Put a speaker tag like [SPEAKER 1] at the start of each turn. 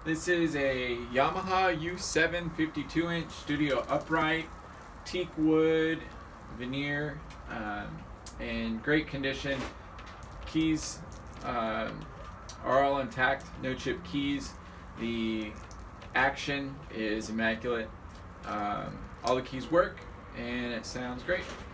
[SPEAKER 1] This is a Yamaha U7 52-inch studio upright, teak wood, veneer, in great condition. Keys are all intact, no chip keys. The action is immaculate. All the keys work and it sounds great.